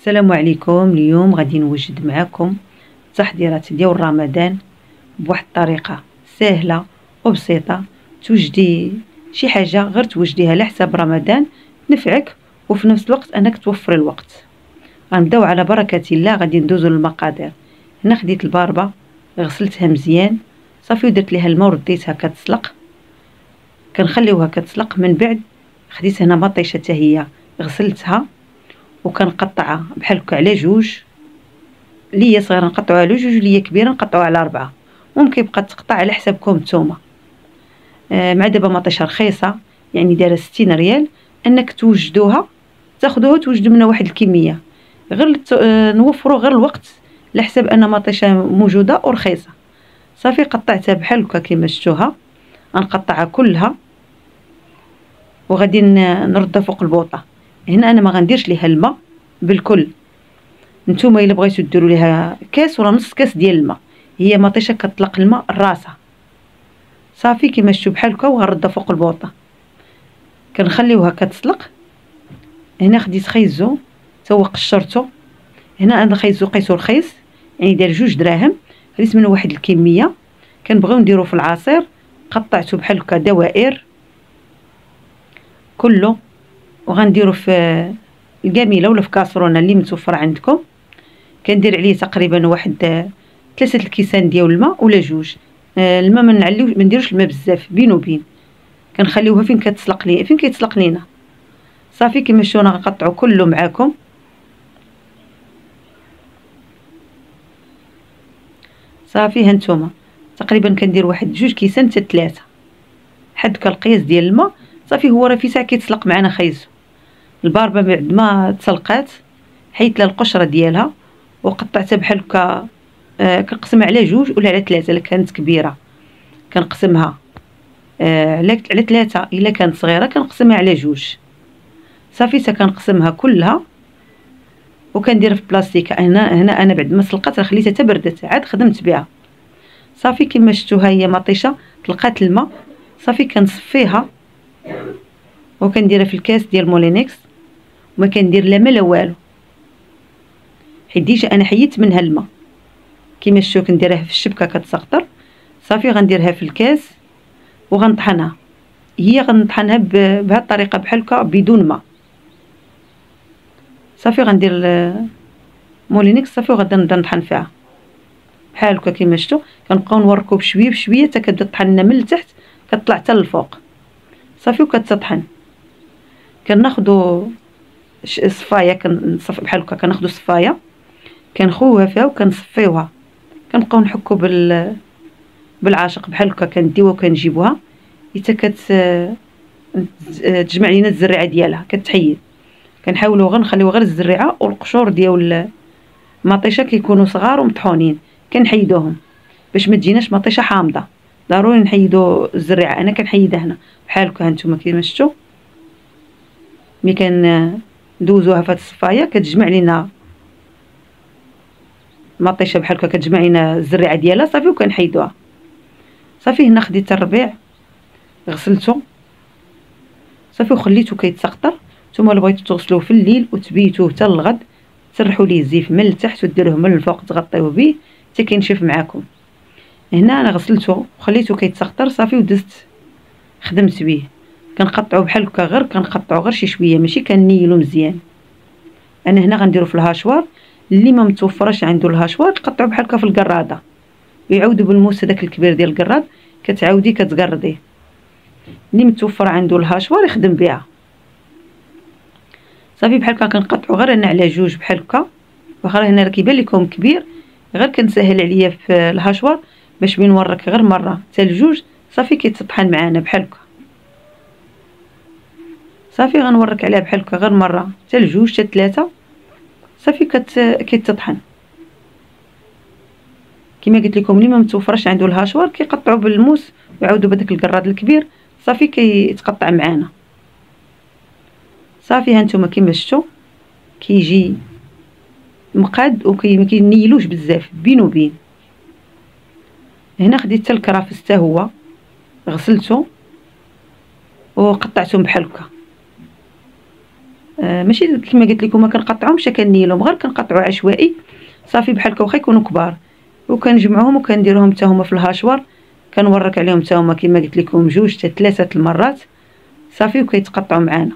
السلام عليكم. اليوم غادي نوجد معكم التحضيرات ديال رمضان بواحد الطريقه سهله وبسيطه. توجدي شي حاجه غير توجديها على حساب رمضان تنفعك وفي نفس الوقت انك توفر الوقت. غنبداو على بركه الله. غادي ندوزو للمقادير. هنا خديت الباربه غسلتها مزيان صافي ودرت ليها الماء ورديتها كتسلق. كنخليوها كتسلق. من بعد خديت هنا مطيشه حتى هي غسلتها وكنقطعها بحال هكا على جوج. اللي هي صغيره نقطعوها على جوج واللي هي كبيره نقطعوها على 4. ممكن يبقى تقطع على حسابكم نتوما. مع دابا مطيشه رخيصه يعني دايره 60 ريال. انك توجدوها تاخذوها توجدوا منها واحد الكميه غير نوفروا غير الوقت على حساب ان مطيشه موجوده ورخيصه. صافي قطعتها بحال هكا كيما شفتوها. غنقطعها كلها وغادي نردها فوق البوطه. هنا انا ما غنديرش ليها الماء بالكل. نتوما الا بغيتو ديروا ليها كاس ولا نص كاس ديال الماء. هي مطيشه كتطلق الماء راسها صافي كيما شفتوا بحال هكا. وغنردها فوق البوطه كنخليوها كتسلق. هنا خديت خيزو تا هو قشرته. هنا انا خيزو قيسو رخيص يعني داير 2 دراهم. خديت منه واحد الكميه. كنبغيو نديرو في العصير قطعته بحال هكا دوائر كله. وغنديرو في الكاميله ولا في كاسرونه اللي متوفره عندكم. كندير عليه تقريبا واحد 3 الكيسان ديال الماء ولا 2. الماء ما نعليوش ما نديروش الماء بزاف بين وبين. كنخليوها فين كتسلق لي فين كيتسلق لينا صافي كيما شفتوا. انا غنقطعو كله معاكم. صافي هانتوما تقريبا كندير واحد 2 كيسان حتى 3 حد القياس ديال الماء. صافي هو راه في ساعه كيتسلق معنا خيزو. الباربه بعد ما تسلقات حيت لها القشره ديالها وقطعتها بحال هكا. كنقسمها على 2 ولا على 3 الا كانت كبيره. كنقسمها على 3. الا كانت صغيره كنقسمها على 2. صافي حتى كنقسمها كلها وكنديرها في بلاستيك. هنا انا بعد ما سلقات خليتها حتى بردت عاد خدمت بها. صافي كما شفتوا ها هي مطيشه طلقات الماء. صافي كنصفيها وكنديرها في الكاس ديال مولينكس. وما كندير لا ما لا والو حيت ديجا انا حيدت منها الماء. كيما شفتوا كنديرها في الشبكه كتسقطر. صافي غنديرها في الكاس وغنطحنها. هي غنطحنها بهذه الطريقه بحال هكا بدون ماء. صافي غندير مولينكس صافي وغادا نبدا نطحن فيها بحال هكا كيما شفتوا. كنبقاو نوركو بشويه بشويه حتى كتبدا تطحن لنا من التحت كتطلع حتى للفوق. صافي وكتطحن. كناخذوا صفايه كنصف بحال هكا. كناخذوا صفايه كنخوها فيها وكنصفيوها. كنبقاو نحكوا بالعاشق بحال هكا. كنديوها وكنجيبوها حتى تجمع لينا الزريعه ديالها كتحيد. كنحاولوا غير نخليو غير الزريعه والقشور ديال المطيشه كيكونوا صغار ومطحونين كنحيدوهم باش ما تجيناش مطيشه حامضه. ضروري نحيدوا الزريعه. انا كنحيدها هنا بحال هكا. هانتوما كيما شفتوا ملي كندوزوها في هاد الصفايه كتجمع لينا مطيشه بحال هكا. كتجمع لينا الزريعه ديالها صافي وكنحيدوها. صافي هنا خديت الربيع غسلته صافي وخليته كيتسقطر. نتوما اللي بغيتو تغسلوه في الليل وتبيتوه حتى للغد تسرحوا ليه الزيف من التحت وديروه من الفوق تغطيوه به حتى كينشف معاكم. هنا انا غسلته وخليته كيتسقطر صافي ودزت خدمت به. كنقطعو بحال هكا غير كنقطعو غير شي شويه ماشي كنيلو مزيان. انا هنا غنديرو في الهاشوار. اللي ما متوفرش عنده الهاشوار تقطعو بحال هكا في القراده ويعاودوا بالموس هذاك الكبير ديال القراد كتعاودي كتقرديه. اللي متوفر عنده الهاشوار يخدم بها. صافي بحال هكا كنقطعو غير انا على 2 بحال هكا. واخا هنا راه كيبان لكم كبير غير كنسهل عليا في الهاشوار باش بين نورك غير مره حتى ل2 صافي كيتطحن معانا بحال هكا. صافي غنورك عليها بحال هكا غير مره حتى ل2 حتى 3 صافي كيتطحن. كما قلت لكم اللي ما متوفرش عنده الهاشوار كيقطعوا بالموس ويعاودوا بداك القراد الكبير صافي كيتقطع معانا. صافي هانتوما كيما شفتوا كيجي مقاد وما كينيلوش بزاف بين وبين. هنا خديت حتى الكرافس حتى هو غسلته وقطعتهم بحال هكا. ماشي كما قلت لكم ما كنقطعهمش كنيلهم، غير كنقطعو عشوائي صافي بحال هكا واخا يكونوا كبار، وكنجمعوهم وكنديروهم حتى هما في الهاشوار، كنورك عليهم حتى هما كما قلت لكم 2 حتى 3 المرات صافي وكيتقطعوا معانا.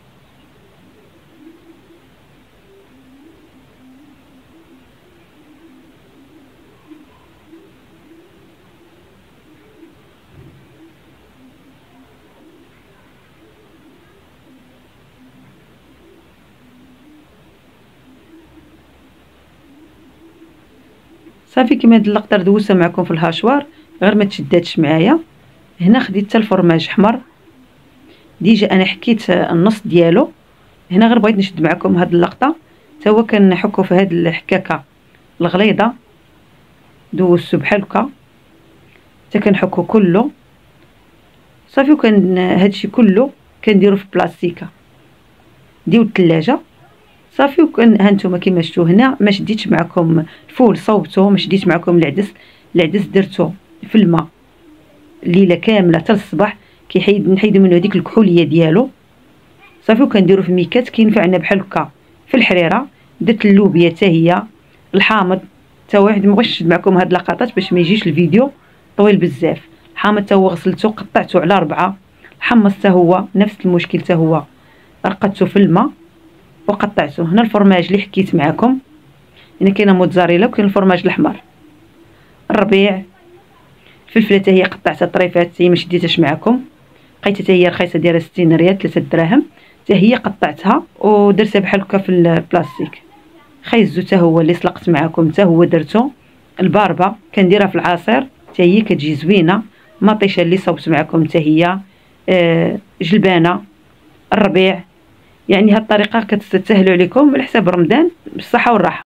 صافي كما هاد اللقطه دوزتها معكم في الهاشوار غير ما تشداتش معايا. هنا خديت حتى الفرماج حمر، ديجا انا حكيت النص ديالو. هنا غير بغيت نشد معكم هاد اللقطه حتى هو كنحكو في هاد الحكاكه الغليظه، دوزتو بحال هكا حتى كنحكو كله صافي. وكان هادشي كله كنديرو في بلاستيكه ديو الثلاجه صافي. وكان ها نتوما كما شفتوا هنا ما شديتش معكم الفول، صوبته ما شديت معكم العدس درتو في الماء الليله كامله حتى الصباح نحيدو منه هذيك الكحوليه ديالو صافي. وكنديرو في ميكات كينفعنا بحال هكا في الحريره. درت اللوبيا حتى هي، الحامض حتى واحد. مبغيتش نشد معكم هاد اللقطات باش ما يجيش الفيديو طويل بزاف. الحامض حتى هو غسلته قطعته على 4. الحمص حتى هو نفس المشكل، حتى هو رقدته في الماء وقطعته. هنا الفرماج اللي حكيت معكم، هنا كاينه موتزاريلا وكاين الفرماج الاحمر. الربيع الفلفله حتى هي قطعتها طريفات، هي ما شديتهاش معكم، لقيتها حتى هي رخيصه دايره 60 ريال 3 دراهم، حتى هي قطعتها ودرتها بحال هكا في البلاستيك. خيزو حتى هو اللي سلقت معكم حتى هو درتو. الباربه كنديرها في العصير حتى هي كتجي زوينه. مطيشه اللي صوبت معكم حتى هي، جلبانه. الربيع يعني هاد الطريقه كتسهلوا عليكم على حساب رمضان بالصحه والراحه.